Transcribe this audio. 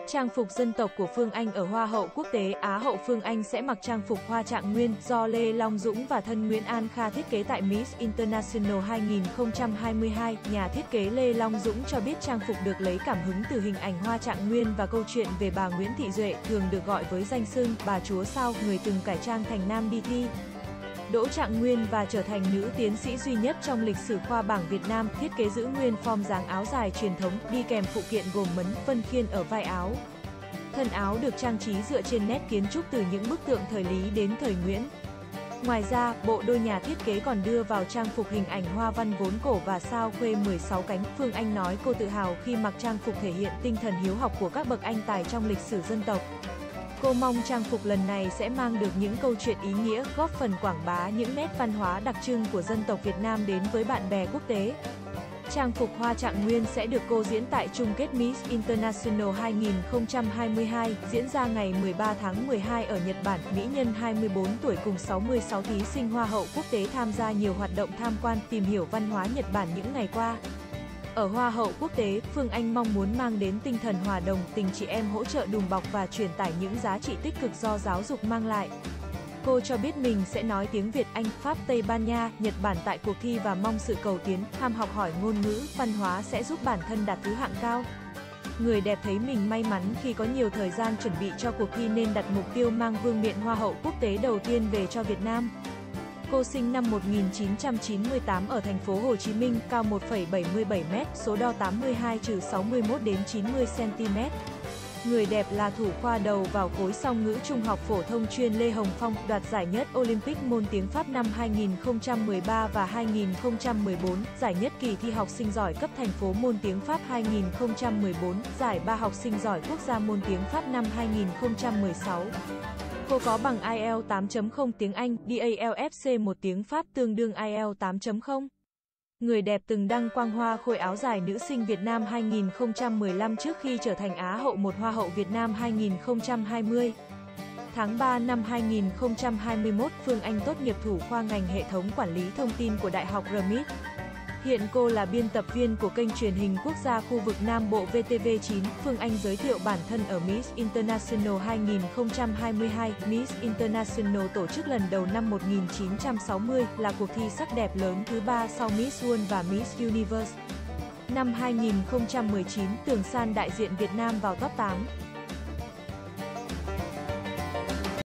Trang phục dân tộc của Phương Anh ở Hoa hậu quốc tế Á hậu Phương Anh sẽ mặc trang phục hoa trạng nguyên do Lê Long Dũng và thân Nguyễn An Kha thiết kế tại Miss International 2022. Nhà thiết kế Lê Long Dũng cho biết trang phục được lấy cảm hứng từ hình ảnh hoa trạng nguyên và câu chuyện về bà Nguyễn Thị Duệ, thường được gọi với danh xưng bà chúa sao, người từng cải trang thành nam đi thi, đỗ trạng nguyên và trở thành nữ tiến sĩ duy nhất trong lịch sử khoa bảng Việt Nam. Thiết kế giữ nguyên form dáng áo dài truyền thống, đi kèm phụ kiện gồm mấn, vân khiên ở vai áo. Thân áo được trang trí dựa trên nét kiến trúc từ những bức tượng thời Lý đến thời Nguyễn. Ngoài ra, bộ đôi nhà thiết kế còn đưa vào trang phục hình ảnh hoa văn vốn cổ và sao khuê 16 cánh. Phương Anh nói cô tự hào khi mặc trang phục thể hiện tinh thần hiếu học của các bậc anh tài trong lịch sử dân tộc. Cô mong trang phục lần này sẽ mang được những câu chuyện ý nghĩa, góp phần quảng bá những nét văn hóa đặc trưng của dân tộc Việt Nam đến với bạn bè quốc tế. Trang phục hoa trạng nguyên sẽ được cô diễn tại chung kết Miss International 2022, diễn ra ngày 13 tháng 12 ở Nhật Bản. Mỹ nhân 24 tuổi cùng 66 thí sinh Hoa hậu quốc tế tham gia nhiều hoạt động tham quan, tìm hiểu văn hóa Nhật Bản những ngày qua. Ở Hoa hậu quốc tế, Phương Anh mong muốn mang đến tinh thần hòa đồng, tình chị em hỗ trợ đùm bọc và truyền tải những giá trị tích cực do giáo dục mang lại. Cô cho biết mình sẽ nói tiếng Việt, Anh, Pháp, Tây Ban Nha, Nhật Bản tại cuộc thi và mong sự cầu tiến, ham học hỏi ngôn ngữ, văn hóa sẽ giúp bản thân đạt thứ hạng cao. Người đẹp thấy mình may mắn khi có nhiều thời gian chuẩn bị cho cuộc thi nên đặt mục tiêu mang vương miện Hoa hậu quốc tế đầu tiên về cho Việt Nam. Cô sinh năm 1998 ở thành phố Hồ Chí Minh, cao 1,77 m, số đo 82-61 đến 90 cm. Người đẹp là thủ khoa đầu vào khối song ngữ trung học phổ thông chuyên Lê Hồng Phong, đoạt giải nhất Olympic môn tiếng Pháp năm 2013 và 2014, giải nhất kỳ thi học sinh giỏi cấp thành phố môn tiếng Pháp 2014, giải ba học sinh giỏi quốc gia môn tiếng Pháp năm 2016. Cô có bằng IELTS 8.0 tiếng Anh, DALFC 1 tiếng Pháp tương đương IELTS 8.0. Người đẹp từng đăng quang hoa khôi áo dài nữ sinh Việt Nam 2015 trước khi trở thành Á hậu 1 Hoa hậu Việt Nam 2020. Tháng 3 năm 2021, Phương Anh tốt nghiệp thủ khoa ngành hệ thống quản lý thông tin của Đại học RMIT. Hiện cô là biên tập viên của kênh truyền hình quốc gia khu vực Nam Bộ VTV9. Phương Anh giới thiệu bản thân ở Miss International 2022. Miss International tổ chức lần đầu năm 1960, là cuộc thi sắc đẹp lớn thứ 3 sau Miss World và Miss Universe. Năm 2019, Tường San đại diện Việt Nam vào top 8.